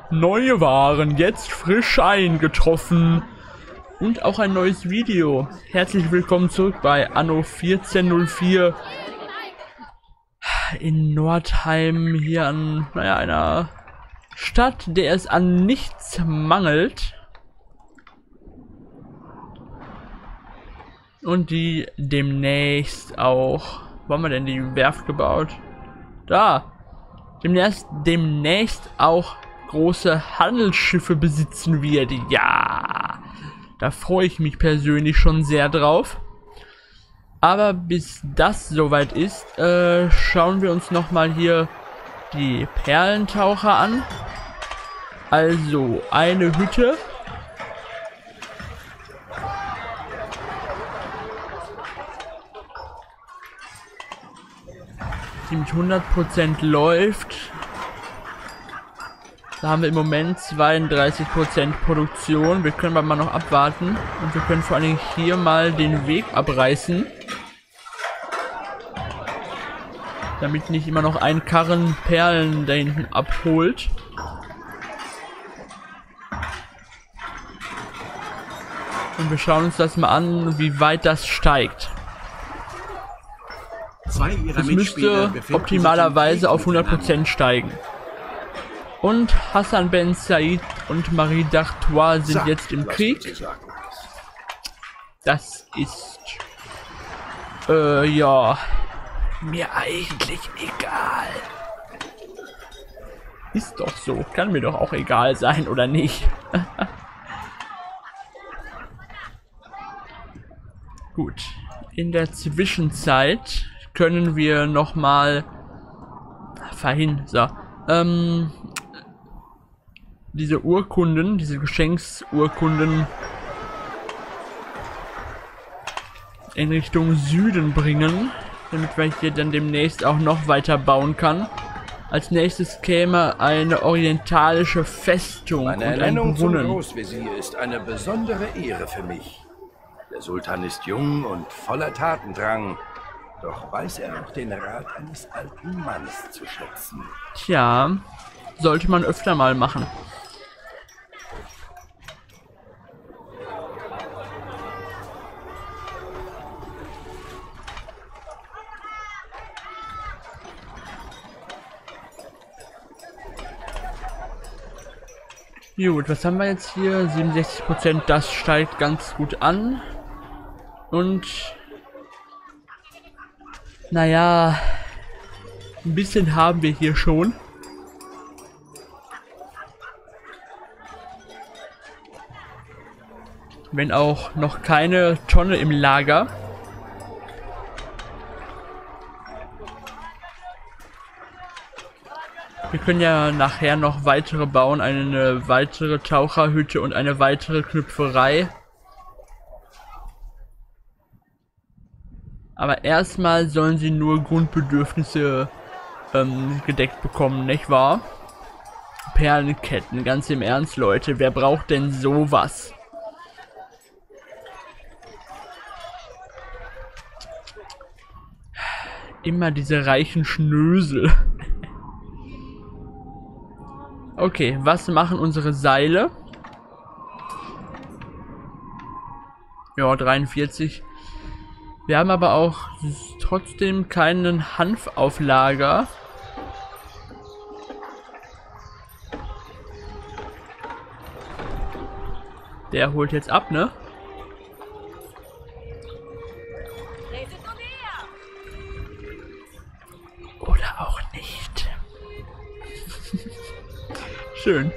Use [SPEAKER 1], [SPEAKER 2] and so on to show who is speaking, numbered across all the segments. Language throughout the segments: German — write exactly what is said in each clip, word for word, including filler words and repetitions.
[SPEAKER 1] Neue Waren, jetzt frisch eingetroffen. Und auch ein neues Video. Herzlich willkommen zurück bei Anno vierzehn null vier. In Nordheim, hier an, naja, einer Stadt, der es an nichts mangelt. Und die demnächst auch... Wo haben wir denn die Werft gebaut? Da! Demnächst, demnächst auch große Handelsschiffe besitzen wird. Ja! Da freue ich mich persönlich schon sehr drauf. Aber bis das soweit ist, äh, schauen wir uns nochmal hier die Perlentaucher an. Also, eine Hütte. Die mit hundert Prozent läuft. Da haben wir im Moment zweiunddreißig Prozent Produktion. Wir können aber mal noch abwarten. Und wir können vor allen Dingen hier mal den Weg abreißen. Damit nicht immer noch ein Karren Perlen da hinten abholt. Und wir schauen uns das mal an, wie weit das steigt. Das müsste optimalerweise auf hundert Prozent steigen. Und Hassan Ben Said und Marie d'Artois sind jetzt im Krieg. Das ist... Äh, ja... mir eigentlich egal. Ist doch so. Kann mir doch auch egal sein, oder nicht? Gut. In der Zwischenzeit können wir nochmal verhin, so, ähm, diese Urkunden, diese Geschenksurkunden in Richtung Süden bringen, damit wir hier dann demnächst auch noch weiter bauen kann. Als nächstes käme eine orientalische Festung
[SPEAKER 2] Meine
[SPEAKER 1] und ein
[SPEAKER 2] Ernennung zum
[SPEAKER 1] Brunnen.
[SPEAKER 2] Großvezier ist eine besondere Ehre für mich. Der Sultan ist jung und voller Tatendrang. Doch weiß er auch den Rat eines alten Mannes zu schätzen.
[SPEAKER 1] Tja, sollte man öfter mal machen. Gut, was haben wir jetzt hier? siebenundsechzig Prozent, das steigt ganz gut an. Und... naja... ein bisschen haben wir hier schon. Wenn auch noch keine Tonne im Lager. Wir können ja nachher noch weitere bauen, eine weitere Taucherhütte und eine weitere Knüpferei. Aber erstmal sollen sie nur Grundbedürfnisse ähm, gedeckt bekommen, nicht wahr? Perlenketten, ganz im Ernst, Leute, wer braucht denn sowas? Immer diese reichen Schnösel. Okay, was machen unsere Seile? Ja, dreiundvierzig. Wir haben aber auch trotzdem keinen Hanf auf Lager. Der holt jetzt ab, ne? Oder auch nicht. Schön.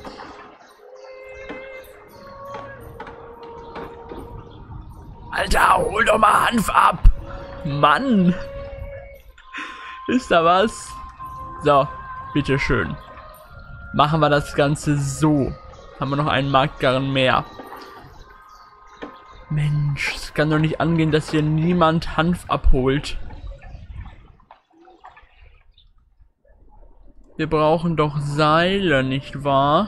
[SPEAKER 1] Alter, hol doch mal Hanf ab! Mann! Ist da was? So, bitteschön. Machen wir das Ganze so. Haben wir noch einen Marktgarn mehr. Mensch, es kann doch nicht angehen, dass hier niemand Hanf abholt. Wir brauchen doch Seile, nicht wahr?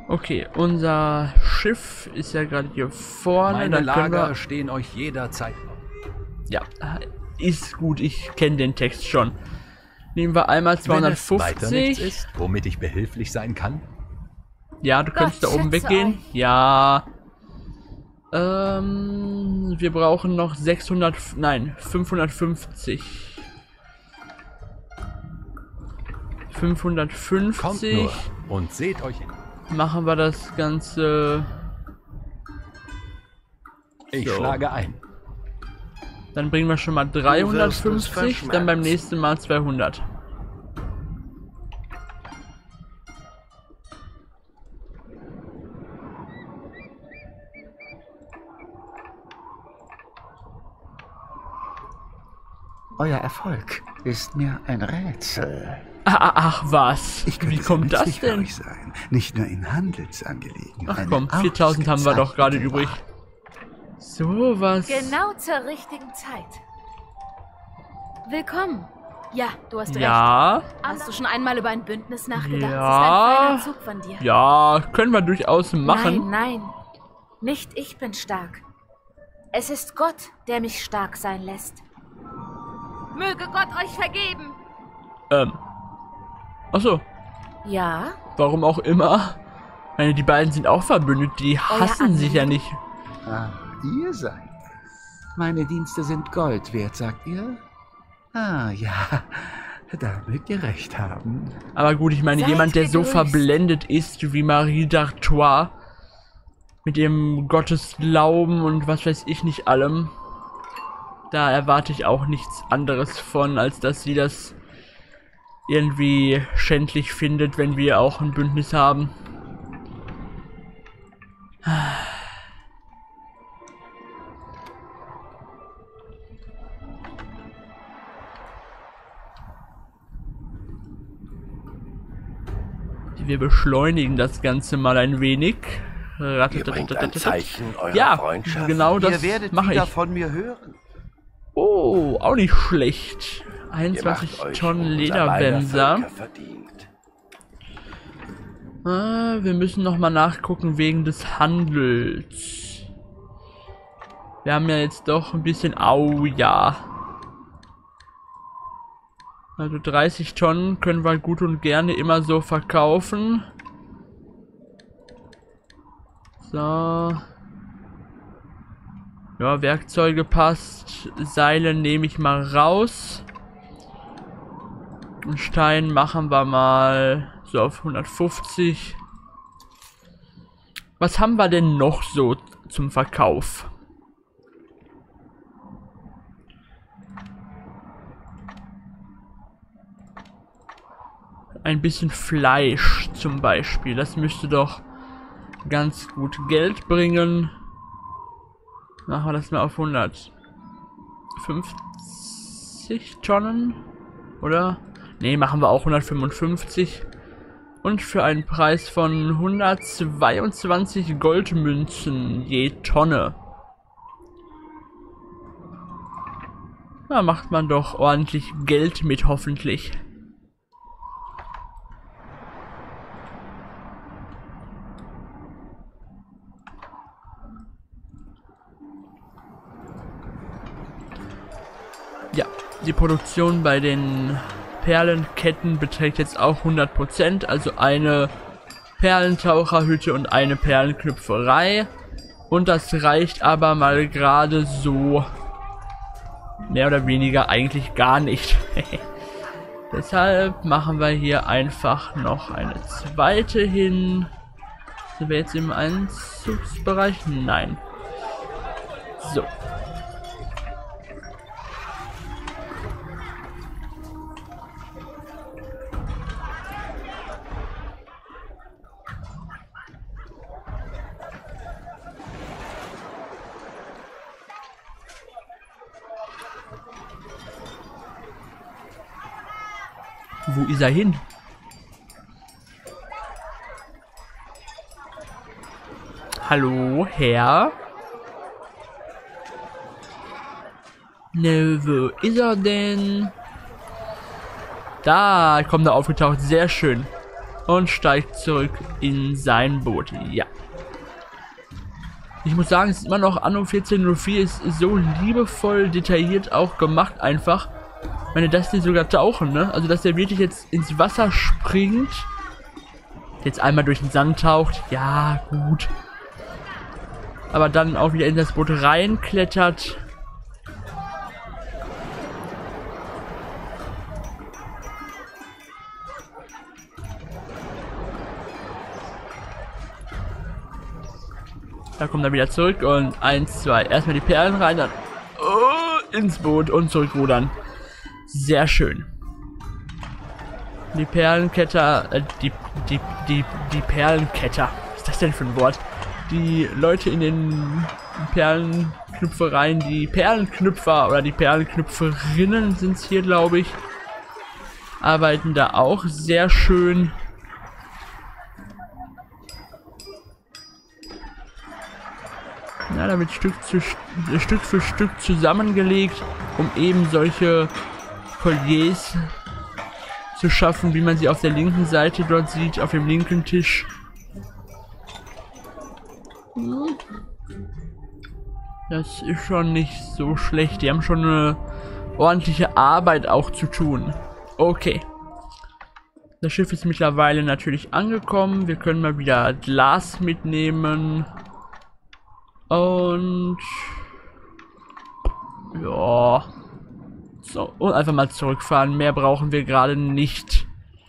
[SPEAKER 1] Okay, unser Schiff ist ja gerade hier vorne.
[SPEAKER 3] Meine
[SPEAKER 1] Dann können
[SPEAKER 3] Lager
[SPEAKER 1] wir...
[SPEAKER 3] stehen euch jederzeit.
[SPEAKER 1] Ja, ist gut. Ich kenne den Text schon. Nehmen wir einmal
[SPEAKER 3] Wenn es weiter nichts
[SPEAKER 1] zweihundertfünfzig.
[SPEAKER 3] ist, womit ich behilflich sein kann.
[SPEAKER 1] Ja, du könntest da
[SPEAKER 4] Gott
[SPEAKER 1] oben
[SPEAKER 4] schütze
[SPEAKER 1] weggehen.
[SPEAKER 4] euch.
[SPEAKER 1] Ja. Ähm, wir brauchen noch sechshundert, nein, fünfhundertfünfzig.
[SPEAKER 3] Kommt
[SPEAKER 1] fünfhundertfünfzig.
[SPEAKER 3] nur und seht euch in.
[SPEAKER 1] Machen wir das Ganze.
[SPEAKER 3] Ich
[SPEAKER 1] So.
[SPEAKER 3] schlage ein.
[SPEAKER 1] Dann bringen wir schon mal dreihundertfünfzig, dann beim nächsten Mal zweihundert.
[SPEAKER 5] Euer Erfolg ist mir ein Rätsel.
[SPEAKER 1] Ah, ah, ach was.
[SPEAKER 5] Ich könnte
[SPEAKER 1] Wie kommt
[SPEAKER 5] sehr
[SPEAKER 1] das
[SPEAKER 5] nützlich für
[SPEAKER 1] denn?
[SPEAKER 5] euch sein. Nicht nur in Handelsangelegenheiten.
[SPEAKER 1] Ach komm, viertausend haben wir doch gerade übrig.
[SPEAKER 5] Ausgezeichnete
[SPEAKER 1] So was.
[SPEAKER 4] Genau zur richtigen Zeit. Willkommen. Ja, du hast recht.
[SPEAKER 1] Ja,
[SPEAKER 4] Hast du schon einmal über ein Bündnis nachgedacht?
[SPEAKER 1] Ja.
[SPEAKER 4] Das ist ein feiner Zug von dir.
[SPEAKER 1] ja, können wir durchaus machen.
[SPEAKER 4] Nein, nein. Nicht ich bin stark. Es ist Gott, der mich stark sein lässt. Möge Gott euch vergeben.
[SPEAKER 1] Ähm. Achso,
[SPEAKER 4] Ja?
[SPEAKER 1] warum auch immer. Ich meine, die beiden sind auch verbündet, die hassen sich ja nicht.
[SPEAKER 5] Ah, ihr seid es. Meine Dienste sind Gold wert, sagt ihr? Ah, ja. Da mögt ihr recht haben.
[SPEAKER 1] Aber gut, ich meine,
[SPEAKER 4] Seid
[SPEAKER 1] jemand, der so
[SPEAKER 4] gegrüßt.
[SPEAKER 1] verblendet ist wie Marie d'Artois, mit ihrem Gottesglauben und was weiß ich nicht allem, da erwarte ich auch nichts anderes von, als dass sie das irgendwie schändlich findet, wenn wir auch ein Bündnis haben. Wir beschleunigen das Ganze mal ein wenig.
[SPEAKER 2] Ihr bringt ein Zeichen eurer
[SPEAKER 1] Ja,
[SPEAKER 2] Freundschaft.
[SPEAKER 1] genau
[SPEAKER 6] Ihr
[SPEAKER 1] das
[SPEAKER 6] werdet
[SPEAKER 1] mache
[SPEAKER 6] wieder
[SPEAKER 1] ich.
[SPEAKER 6] von mir hören.
[SPEAKER 1] Oh, auch nicht schlecht.
[SPEAKER 2] Ihr macht
[SPEAKER 1] einundzwanzig
[SPEAKER 2] euch
[SPEAKER 1] Tonnen
[SPEAKER 2] um unser
[SPEAKER 1] Lederwänser.
[SPEAKER 2] beider Völker verdient.
[SPEAKER 1] Ah, wir müssen noch mal nachgucken wegen des Handels. Wir haben ja jetzt doch ein bisschen... Au, ja. Also dreißig Tonnen können wir gut und gerne immer so verkaufen. So. Ja, Werkzeuge passt. Seile nehme ich mal raus. Und Stein machen wir mal so auf hundertfünfzig. Was haben wir denn noch so zum Verkauf? Ein bisschen Fleisch zum Beispiel. Das müsste doch ganz gut Geld bringen. Machen wir das mal auf hundertfünfzig Tonnen. Oder? Ne, machen wir auch hundertfünfundfünfzig. Und für einen Preis von hundertzweiundzwanzig Goldmünzen je Tonne. Da macht man doch ordentlich Geld mit, hoffentlich. Ja, die Produktion bei den Perlenketten beträgt jetzt auch hundert Prozent, also eine Perlentaucherhütte und eine Perlenknüpferei. Und das reicht aber mal gerade so mehr oder weniger eigentlich gar nicht. Deshalb machen wir hier einfach noch eine zweite hin. Sind wir jetzt im Einzugsbereich? Nein. So. Wo ist er hin? Hallo, Herr? Ne, wo ist er denn? Da kommt er aufgetaucht, sehr schön. und steigt zurück in sein Boot. Ja. Ich muss sagen, es ist immer noch Anno vierzehn null vier, ist so liebevoll detailliert auch gemacht einfach. Ich meine, dass die sogar tauchen, ne? Also, dass der wirklich jetzt ins Wasser springt, jetzt einmal durch den Sand taucht, ja, gut. Aber dann auch wieder in das Boot reinklettert. Da kommt er wieder zurück und eins, zwei. Erstmal die Perlen rein, dann oh, ins Boot und zurückrudern. Sehr schön. Die Perlenketter, äh, die, die, die, die Perlenketter. Was ist das denn für ein Wort? Die Leute in den Perlenknüpfereien, die Perlenknüpfer oder die Perlenknüpferinnen sind es hier, glaube ich, arbeiten da auch sehr schön. Ja, da wird Stück, zu, Stück für Stück zusammengelegt, um eben solche Colliers zu schaffen, wie man sie auf der linken Seite dort sieht, auf dem linken Tisch. Das ist schon nicht so schlecht. Die haben schon eine ordentliche Arbeit auch zu tun. Okay. Das Schiff ist mittlerweile natürlich angekommen. Wir können mal wieder Glas mitnehmen. Und ja, so, und einfach mal zurückfahren. Mehr brauchen wir gerade nicht.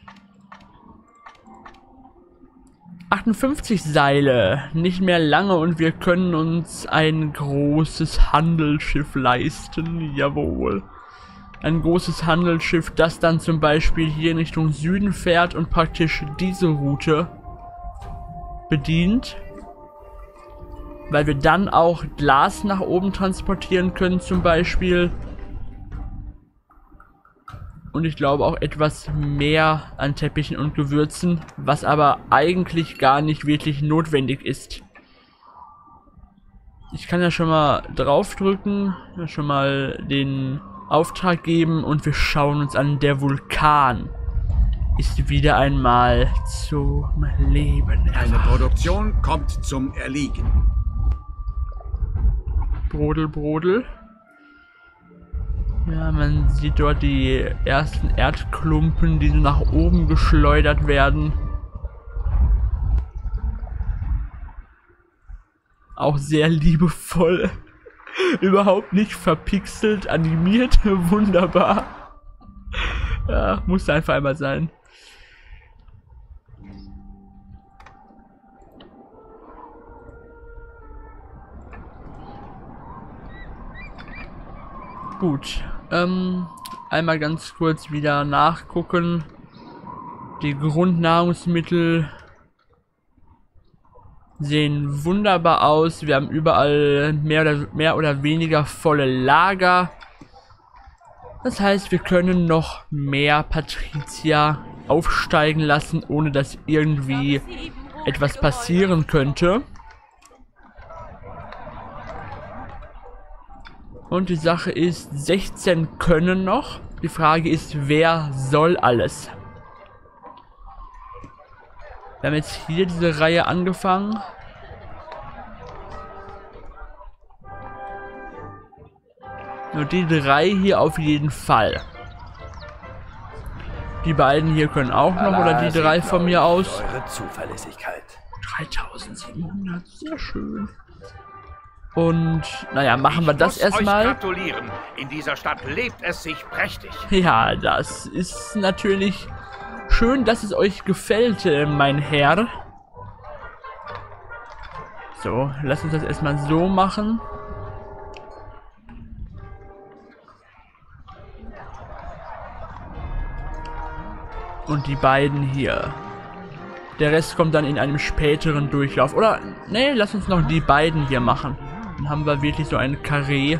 [SPEAKER 1] achtundfünfzig Seile, nicht mehr lange und wir können uns ein großes Handelsschiff leisten. Jawohl. Ein großes Handelsschiff, das dann zum Beispiel hier in Richtung Süden fährt und praktisch diese Route bedient. Weil wir dann auch Glas nach oben transportieren können zum Beispiel. Und ich glaube auch etwas mehr an Teppichen und Gewürzen, was aber eigentlich gar nicht wirklich notwendig ist. Ich kann ja schon mal draufdrücken, schon mal den Auftrag geben und wir schauen uns an. Der Vulkan ist wieder einmal zum Leben erwacht.
[SPEAKER 6] Eine Produktion kommt zum Erliegen.
[SPEAKER 1] Brodel, Brodel. Ja, man sieht dort die ersten Erdklumpen, die nach oben geschleudert werden. Auch sehr liebevoll. Überhaupt nicht verpixelt, animiert. Wunderbar. Ja, muss einfach einmal sein. Gut, ähm, einmal ganz kurz wieder nachgucken. Die Grundnahrungsmittel sehen wunderbar aus. Wir haben überall mehr oder, mehr oder weniger volle Lager. Das heißt, wir können noch mehr Patrizier aufsteigen lassen, ohne dass irgendwie etwas passieren könnte. Und die Sache ist, sechzehn können noch. Die Frage ist, wer soll alles? Wir haben jetzt hier diese Reihe angefangen. Nur die drei hier auf jeden Fall. Die beiden hier können auch noch, oder die drei von mir aus.
[SPEAKER 2] Eure Zuverlässigkeit.
[SPEAKER 1] dreitausendsiebenhundert, sehr schön. Und, naja, machen wir das erstmal.
[SPEAKER 6] Gratulieren. In dieser Stadt lebt es sich prächtig.
[SPEAKER 1] Ja, das ist natürlich schön, dass es euch gefällt, mein Herr. So, lass uns das erstmal so machen. Und die beiden hier. Der Rest kommt dann in einem späteren Durchlauf. Oder, nee, lass uns noch die beiden hier machen. Dann haben wir wirklich so ein Karree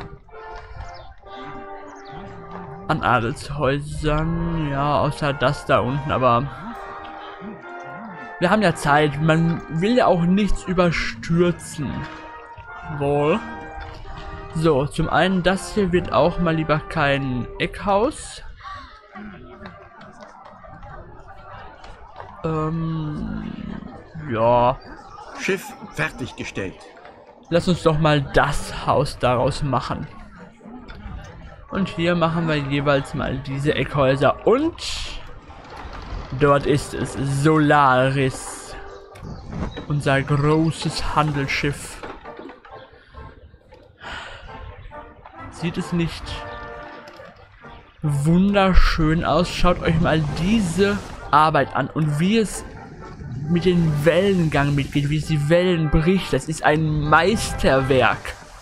[SPEAKER 1] an Adelshäusern. Ja, außer das da unten, aber wir haben ja Zeit. Man will ja auch nichts überstürzen. Wohl. So, zum einen, das hier wird auch mal lieber kein Eckhaus. Ähm, ja.
[SPEAKER 6] Schiff fertiggestellt.
[SPEAKER 1] Lass uns doch mal das Haus daraus machen. Und hier machen wir jeweils mal diese Eckhäuser. Und dort ist es Solaris. Unser großes Handelsschiff. Sieht es nicht wunderschön aus? Schaut euch mal diese Arbeit an und wie es mit dem Wellengang mitgeht, wie es die Wellen bricht. Das ist ein Meisterwerk.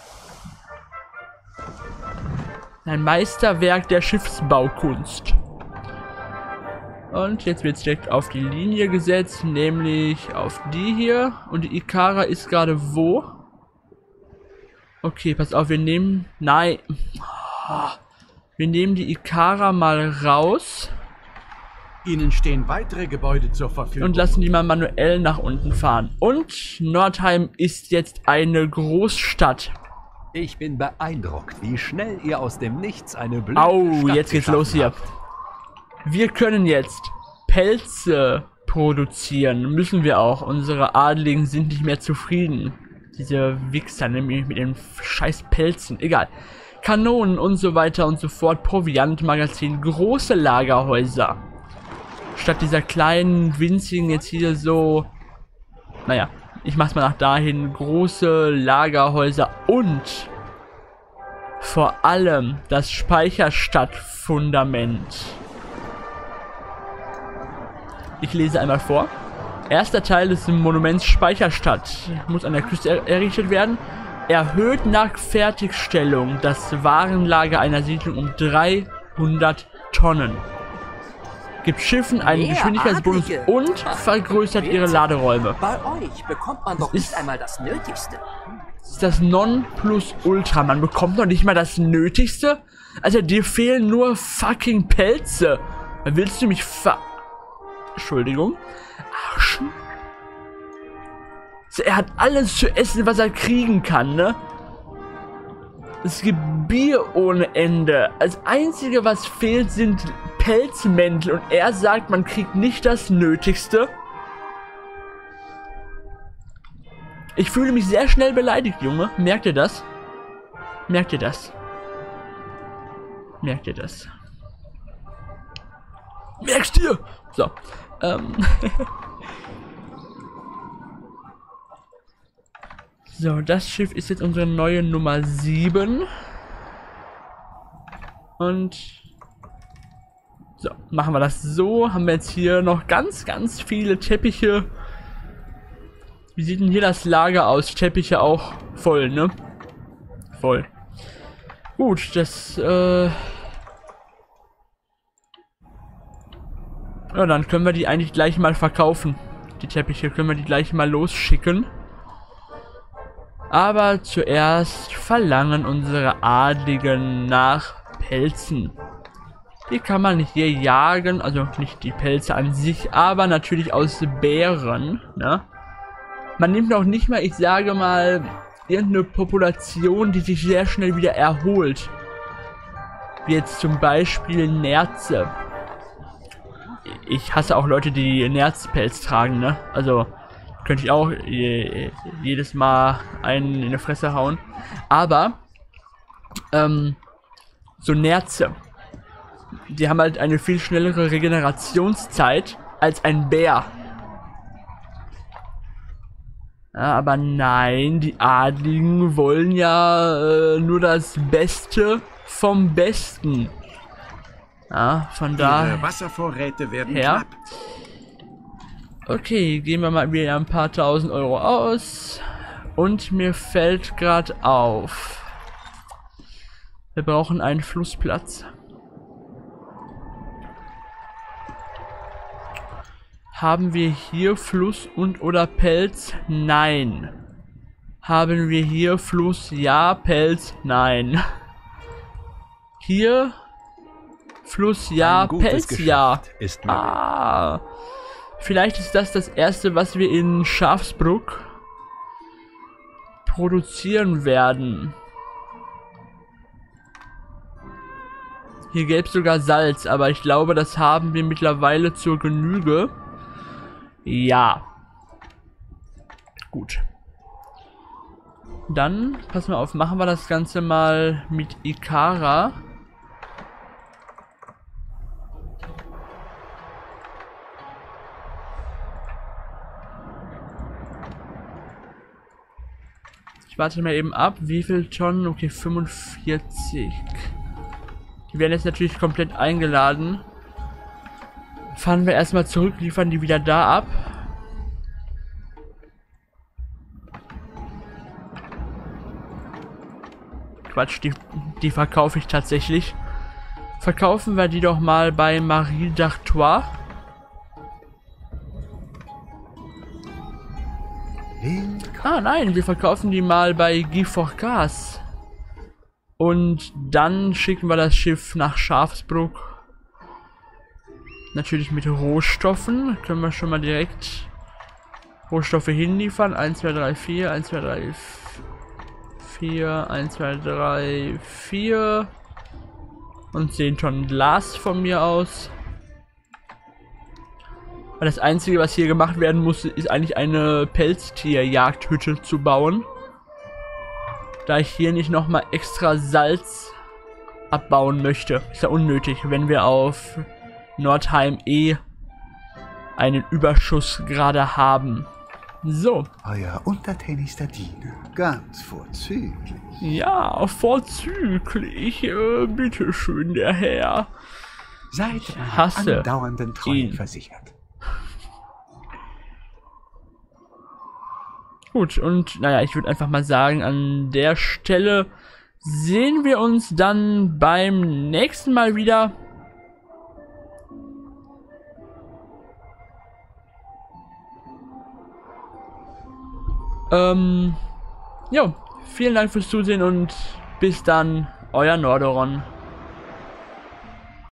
[SPEAKER 1] Ein Meisterwerk der Schiffsbaukunst. Und jetzt wird es direkt auf die Linie gesetzt, nämlich auf die hier. Und die Ikara ist gerade wo? Okay, pass auf, wir nehmen... Nein. Wir nehmen die Ikara mal raus.
[SPEAKER 6] Ihnen stehen weitere Gebäude zur Verfügung.
[SPEAKER 1] Und lassen die mal manuell nach unten fahren. Und Nordheim ist jetzt eine Großstadt.
[SPEAKER 3] Ich bin beeindruckt, wie schnell ihr aus dem Nichts eine blöde
[SPEAKER 1] Au,
[SPEAKER 3] Stadt
[SPEAKER 1] jetzt geht's los hier.
[SPEAKER 3] habt.
[SPEAKER 1] Wir können jetzt Pelze produzieren. Müssen wir auch. Unsere Adligen sind nicht mehr zufrieden. Diese Wichser, nämlich mit den scheiß Pelzen. Egal. Kanonen und so weiter und so fort. Proviantmagazin. Große Lagerhäuser. Statt dieser kleinen, winzigen jetzt hier so... Naja, ich mach's mal nach dahin. Große Lagerhäuser und vor allem das Speicherstadtfundament. Ich lese einmal vor. Erster Teil des Monuments Speicherstadt muss an der Küste er errichtet werden. Erhöht nach Fertigstellung das Warenlager einer Siedlung um dreihundert Tonnen. Gibt Schiffen einen
[SPEAKER 7] Mehr
[SPEAKER 1] Geschwindigkeitsbonus
[SPEAKER 7] Adlige.
[SPEAKER 1] und vergrößert ihre Laderäume.
[SPEAKER 7] Bei euch bekommt man doch
[SPEAKER 1] ist-
[SPEAKER 7] nicht einmal das Nötigste.
[SPEAKER 1] Das ist das Nonplusultra. Man bekommt noch nicht mal das Nötigste. Also dir fehlen nur fucking Pelze. Willst du mich ver... Entschuldigung. Arschen? So, er hat alles zu essen, was er kriegen kann, ne? Es gibt Bier ohne Ende. Das Einzige, was fehlt, sind Pelzmäntel. Und er sagt, man kriegt nicht das Nötigste. Ich fühle mich sehr schnell beleidigt, Junge. Merkt ihr das? Merkt ihr das? Merkt ihr das? Merkst du? So. Ähm. So, das Schiff ist jetzt unsere neue Nummer sieben. Und so, machen wir das so. Haben wir jetzt hier noch ganz, ganz viele Teppiche. Wie sieht denn hier das Lager aus? Teppiche auch voll, ne? Voll. Gut, das, äh... ja, dann können wir die eigentlich gleich mal verkaufen. Die Teppiche können wir die gleich mal losschicken. Aber zuerst verlangen unsere Adligen nach Pelzen. Die kann man hier jagen, also nicht die Pelze an sich, aber natürlich aus Bären, ne? Man nimmt auch nicht mal, ich sage mal, irgendeine Population, die sich sehr schnell wieder erholt. Wie jetzt zum Beispiel Nerze. Ich hasse auch Leute, die Nerzpelz tragen, ne? Also könnte ich auch je, jedes Mal einen in die Fresse hauen. Aber ähm, so Nerze, die haben halt eine viel schnellere Regenerationszeit als ein Bär. Ja, aber nein, die Adligen wollen ja äh, nur das Beste vom Besten. Ja, von da.
[SPEAKER 6] Ihre Wasservorräte werden
[SPEAKER 1] Ja.
[SPEAKER 6] knapp.
[SPEAKER 1] Okay, gehen wir mal wieder ein paar tausend Euro aus. Und mir fällt gerade auf. Wir brauchen einen Flussplatz. Haben wir hier Fluss und oder Pelz? Nein. Haben wir hier Fluss? Ja. Pelz? Nein. Hier Fluss? Ja.
[SPEAKER 3] Ein gutes
[SPEAKER 1] Pelz?
[SPEAKER 3] Geschäft
[SPEAKER 1] Ja.
[SPEAKER 3] ist mir
[SPEAKER 1] Ah. Vielleicht ist das das erste, was wir in Schafsbruck produzieren werden. Hier gäbe es sogar Salz, aber ich glaube, das haben wir mittlerweile zur Genüge. Ja. Gut. Dann, pass mal auf, machen wir das Ganze mal mit Ikara. Ich warte mal eben ab, wie viel Tonnen? Okay, fünfundvierzig. Die werden jetzt natürlich komplett eingeladen. Fahren wir erstmal zurück, liefern die wieder da ab. Quatsch, die, die verkaufe ich tatsächlich. Verkaufen wir die doch mal bei Marie d'Artois. Ah nein, wir verkaufen die mal bei Guy Forcas. Und dann schicken wir das Schiff nach Schafsbruck. Natürlich mit Rohstoffen. Können wir schon mal direkt Rohstoffe hinliefern. eins, zwei, drei, vier, eins, zwei, drei, vier, eins, zwei, drei, vier. Und zehn Tonnen Glas von mir aus. Weil das Einzige, was hier gemacht werden muss, ist eigentlich eine Pelztierjagdhütte zu bauen. Da ich hier nicht nochmal extra Salz abbauen möchte. Ist ja unnötig, wenn wir auf Nordheim eh einen Überschuss gerade haben. So.
[SPEAKER 5] Euer untertänigster Diener. Ganz vorzüglich.
[SPEAKER 1] Ja, vorzüglich. Äh, bitteschön, der Herr.
[SPEAKER 5] Seid
[SPEAKER 1] hasse
[SPEAKER 5] andauernden Treuen
[SPEAKER 1] ihn.
[SPEAKER 5] versichert.
[SPEAKER 1] Gut, und naja, ich würde einfach mal sagen, an der Stelle sehen wir uns dann beim nächsten Mal wieder. Ähm, jo, vielen Dank fürs Zusehen und bis dann, euer Nordoron.